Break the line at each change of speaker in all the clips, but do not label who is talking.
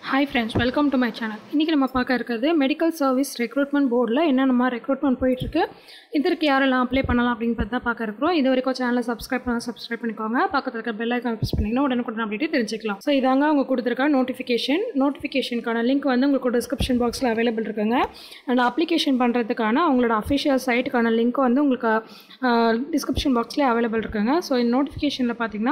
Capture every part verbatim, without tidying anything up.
Hi friends, welcome to my channel. இன்னைக்கு நம்ம பார்க்க இருக்கிறது மெடிக்கல் சர்வீஸ் ரெக்ரூட்மெண்ட் போர்டில் என்னென்ன ரெக்ரூட்மெண்ட் போயிட்டு இருக்கு, இதற்கு யாரெல்லாம் அப்ளை பண்ணலாம் அப்படிங்கிறத தான் பார்க்க இருக்கிறோம். இது வரைக்கும் சேனலை சப்ஸ்கிரைப் பண்ணலாம், சப்ஸ்கிரைப் பண்ணிக்கோங்க. பக்கத்தில் இருக்க பெல் ஐக்கான் ப்ரெஸ் பண்ணிங்கன்னா உடனுக்குடன் அப்படியே தெரிஞ்சுக்கலாம். ஸோ இதாங்க அவங்க கொடுத்துருக்க நோட்டிஃபிகேஷன். நோட்டிஃபிகேஷனுக்கான லிங்க் வந்து உங்களுக்கு டிஸ்கிரிப்ஷன் பாக்ஸில் அவைலபிள் இருக்குங்க. அண்ட் அப்ளிகேஷன் பண்ணுறதுக்கான அவங்களோட அஃபிஷியல் சைட்டுக்கான லிங்க் வந்து உங்களுக்கு டிஸ்கிரிப்ஷன் பாக்ஸ்லேயே அவைலபிள் இருக்குங்க. ஸோ இந்த நோட்டிஃபிகேஷனில் பார்த்தீங்கன்னா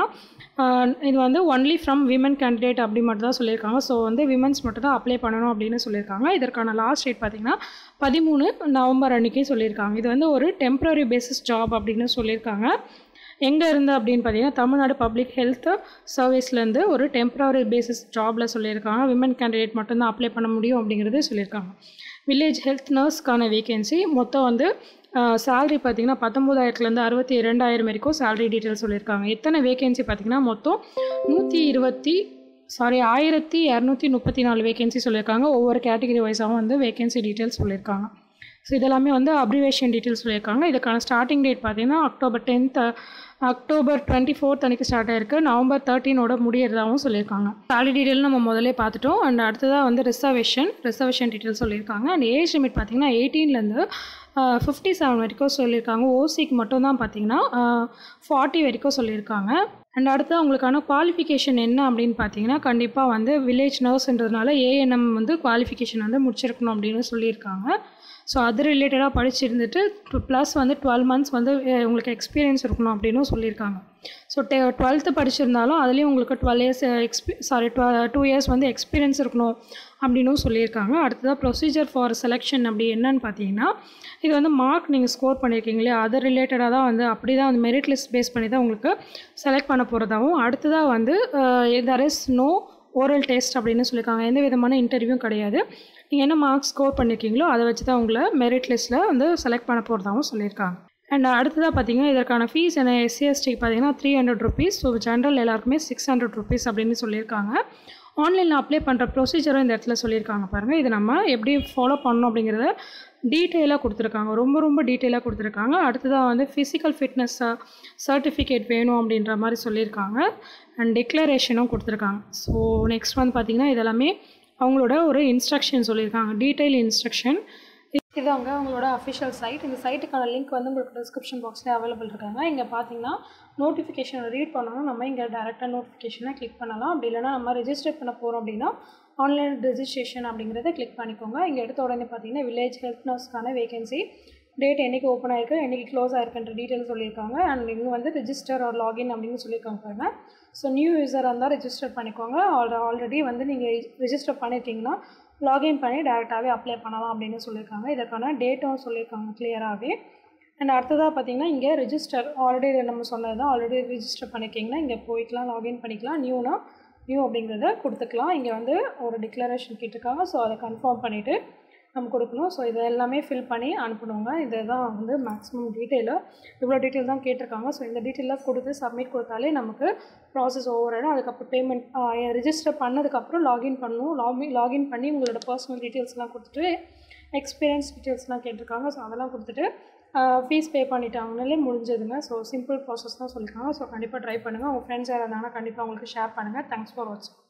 இது வந்து ஒன்லி ஃப்ரம் விமன் கேண்டிடேட் அப்படி மட்டும் தான் சொல்லியிருக்காங்க. ஸோ வந்து விமன்ஸ் மட்டும் தான் அப்ளை பண்ணணும் அப்படின்னு சொல்லியிருக்காங்க. இதற்கான லாஸ்ட் டேட் பார்த்தீங்கன்னா பதிமூணு நவம்பர் அன்றைக்கி சொல்லியிருக்காங்க. இது வந்து ஒரு டெம்பரரி பேசிஸ் ஜாப் அப்படின்னு சொல்லியிருக்காங்க. எங்கே இருந்து அப்படின்னு பார்த்தீங்கன்னா தமிழ்நாடு பப்ளிக் ஹெல்த் சர்வீஸ்லேருந்து ஒரு டெம்பரரி பேசிஸ் ஜாபில் சொல்லியிருக்காங்க. விமன் கேண்டிடேட் மட்டும்தான் அப்ளை பண்ண முடியும் அப்படிங்கிறது சொல்லியிருக்காங்க. வில்லேஜ் ஹெல்த் நர்ஸ்க்கான வேகன்சி மொத்தம் வந்து சேலரி பார்த்திங்கன்னா பத்தொம்போதாயிரத்துலேருந்து அறுபத்தி இரண்டாயிரம் வரைக்கும் சேலரி டீட்டெயில் சொல்லியிருக்காங்க. எத்தனை வேகன்சி பார்த்திங்கன்னா மொத்தம் நூற்றி இருபத்தி சாரி ஆயிரத்தி இரநூத்தி முப்பத்தி நாலு வேகன்சி சொல்லியிருக்காங்க. ஒவ்வொரு கேட்டகரி வைஸாகவும் வந்து வேகன்சி டீட்டெயில்ஸ் சொல்லியிருக்காங்க. ஸோ இதெல்லாமே வந்து அப்ரிவேஷன் டீட்டெயில்ஸ் சொல்லியிருக்காங்க. இதுக்கான ஸ்டார்டிங் டேட் பார்த்திங்கன்னா October tenth October twenty fourth அன்றைக்கி ஸ்டார்ட் ஆயிருக்கு. நவம்பர் தேர்ட்டீனோட முடியறதாகவும் சொல்லியிருக்காங்க. சேலரி டீட்டெயில் நம்ம முதலே பார்த்துட்டோம். அண்ட் அடுத்ததாக வந்து ரிசர்வேஷன் ரிசர்வேஷன் டீட்டெயில் சொல்லியிருக்காங்க. அண்ட் ஏஜ் லிமிட் பார்த்திங்கன்னா எயிட்டீன்லேருந்து ஃபிஃப்டி செவன் வரைக்கும் சொல்லியிருக்காங்க. ஓசிக்கு மட்டும் தான் பார்த்திங்கன்னா ஃபார்ட்டி வரைக்கும் சொல்லியிருக்காங்க. அண்ட் அடுத்து அவங்களுக்கான குவாலிஃபிகேஷன் என்ன அப்படின்னு பார்த்தீங்கன்னா கண்டிப்பாக வந்து வில்லேஜ் நர்ஸ்ன்றதுனால ஏஎன்எம் வந்து குவாலிஃபிகேஷன் வந்து முடிச்சிருக்கணும் அப்படின்னு சொல்லியிருக்காங்க. ஸோ அது ரிலேட்டடாக படிச்சிருந்துட்டு ப்ளஸ் வந்து டுவெல் மந்த்ஸ் வந்து உங்களுக்கு எக்ஸ்பீரியன்ஸ் இருக்கணும் அப்படின்னு சொல்லியிருக்காங்க. ஸோ டெ டுவெல்த்து படிச்சிருந்தாலும் அதுலேயும் உங்களுக்கு டுவெல் இயர்ஸ் எக்ஸ்பீ சாரி டுவ டூ இயர்ஸ் வந்து எக்ஸ்பீரியன்ஸ் இருக்கணும் அப்படின்னு சொல்லியிருக்காங்க. அடுத்ததாக ப்ரொசீஜர் ஃபார் செலெக்ஷன் அப்படி என்னன்னு பார்த்தீங்கன்னா இது வந்து மார்க் நீங்கள் ஸ்கோர் பண்ணியிருக்கீங்க இல்லையா, அது ரிலேட்டடாக தான் வந்து அப்படி தான் வந்து மெரிட் லிஸ்ட் பேஸ் பண்ணி தான் உங்களுக்கு செலக்ட் பண்ண போகிறதாகவும், அடுத்ததாக வந்து there is no oral test அப்படின்னு சொல்லியிருக்காங்க. எந்த விதமான இன்டர்வியூவும் கிடையாது. நீங்கள் என்ன மார்க் ஸ்கோர் பண்ணியிருக்கீங்களோ அதை வச்சு தான் உங்களை மெரிட் லிஸ்ட்டில் வந்து செலக்ட் பண்ண போகிறதாகவும் சொல்லியிருக்காங்க. அண்ட் அடுத்ததாக பார்த்தீங்கன்னா இதற்கான ஃபீஸ் என்ன எஸ்சி எஸ்டிக்கு பார்த்தீங்கன்னா three hundred rupees so general எல்லாருக்குமே சிக்ஸ் ஹண்ட்ரட் ருபீஸ் அப்படின்னு சொல்லியிருக்காங்க. ஆன்லைனில் அப்ளை பண்ணுற ப்ரொசீஜரும் இந்த இடத்துல சொல்லியிருக்காங்க பாருங்கள். இது நம்ம எப்படி ஃபாலோ பண்ணணும் அப்படிங்கிறத டீட்டெயிலாக கொடுத்துருக்காங்க. ரொம்ப ரொம்ப டீட்டெயிலாக கொடுத்துருக்காங்க. அடுத்ததாக வந்து ஃபிசிக்கல் ஃபிட்னஸ் சர்டிஃபிகேட் வேணும் அப்படின்ற மாதிரி சொல்லியிருக்காங்க. அண்ட் டிக்ளரேஷனும் கொடுத்துருக்காங்க. ஸோ நெக்ஸ்ட் வந்து பார்த்திங்கன்னா இதெல்லாமே அவங்களோட ஒரு இன்ஸ்ட்ரக்ஷன் சொல்லியிருக்காங்க, டீட்டெயில் இன்ஸ்ட்ரக்ஷன். இது அவங்க அவங்களோட அஃபிஷியல் சைட். இந்த சைட்டுக்கான லிங்க் வந்து உங்களுக்கு டிஸ்கிரிப்ஷன் பாக்ஸில் அவைலபிள் இருக்காங்க. இங்கே பார்த்தீங்கன்னா நோட்டிஃபிகேஷனை ரீட் பண்ணணும். நம்ம இங்கே டேரெக்டாக நோட்டிஃபிகேஷனை கிளிக் பண்ணலாம். அப்படி இல்லைனா நம்ம ரெஜிஸ்டர் பண்ண போகிறோம் அப்படின்னா ஆன்லைன் ரெஜிஸ்ட்ரேஷன் அப்படிங்கிறத கிளிக் பண்ணிக்கோங்க. இங்கே எடுத்த உடனே பார்த்தீங்கன்னா வில்லேஜ் ஹெல்த் நர்ஸ்க்கான வேகன்சி டேட் என்றைக்கு ஓப்பன் ஆயிருக்கு, என்றைக்கு க்ளோஸ் ஆயிருக்குன்ற டீட்டெயில் சொல்லியிருக்காங்க. அண்ட் இங்கே வந்து ரெஜிஸ்டர் ஒரு லாகின் அப்படின்னு சொல்லியிருக்காங்க பாருங்கள். ஸோ நியூ யூஸராக இருந்தால் ரெஜிஸ்டர் பண்ணிக்கோங்க. ஆல்ரெ ஆல்ரெடி வந்து நீங்கள் ரெஜிஸ்டர் பண்ணியிருக்கீங்கன்னா லாகின் பண்ணி டேரெக்டாகவே அப்ளை பண்ணலாம் அப்படின்னு சொல்லியிருக்காங்க. இதற்கான டேட்டும் சொல்லியிருக்காங்க கிளியராகவே. அண்ட் அடுத்ததாக பார்த்தீங்கன்னா இங்கே ரெஜிஸ்டர் ஆல்ரெடி நம்ம சொன்னது தான், ஆல்ரெடி ரெஜிஸ்டர் பண்ணிக்கிங்கன்னா இங்கே போய்க்கலாம், லாகின் பண்ணிக்கலாம். நியூனா நியூ அப்படிங்கிறத கொடுத்துக்கலாம். இங்கே வந்து ஒரு டிக்ளரேஷன் கேட்டிருக்காங்க. ஸோ அதை கன்ஃபார்ம் பண்ணிவிட்டு நம்ம கொடுக்கணும். ஸோ இதை எல்லாமே ஃபில் பண்ணி அனுப்பணுங்க. இது தான் வந்து மேக்ஸிமம் டீட்டெயிலு, இவ்வளோ டீட்டெயில் தான் கேட்டிருக்காங்க. ஸோ இந்த டீட்டெயிலாக கொடுத்து சப்மிட் கொடுத்தாலே நமக்கு ப்ராசஸ் ஓவர் ஆகிடும். அதுக்கப்புறம் பேமெண்ட் ரெஜிஸ்டர் பண்ணதுக்கப்புறம் லாகின் பண்ணணும். லாகின் லாகின் பண்ணி உங்களோட பர்சனல் டீட்டெயில்ஸ்லாம் கொடுத்துட்டு எக்ஸ்பீரியன்ஸ் டீட்டெயில்ஸ்லாம் கேட்டிருக்காங்க. ஸோ அதெல்லாம் கொடுத்துட்டு ஃபீஸ் பே பண்ணிட்டாங்கனாலே முடிஞ்சதுங்க. ஸோ சிம்பிள் ப்ராசஸ் தான் சொல்லியிருக்காங்க. ஸோ கண்டிப்பாக ட்ரை பண்ணுங்கள். உங்கள் ஃப்ரெண்ட்ஸ் யாராவது இருந்தாங்கன்னா கண்டிப்பாக உங்களுக்கு ஷேர் பண்ணுங்கள். தேங்க்ஸ் ஃபார் வாட்சிங்.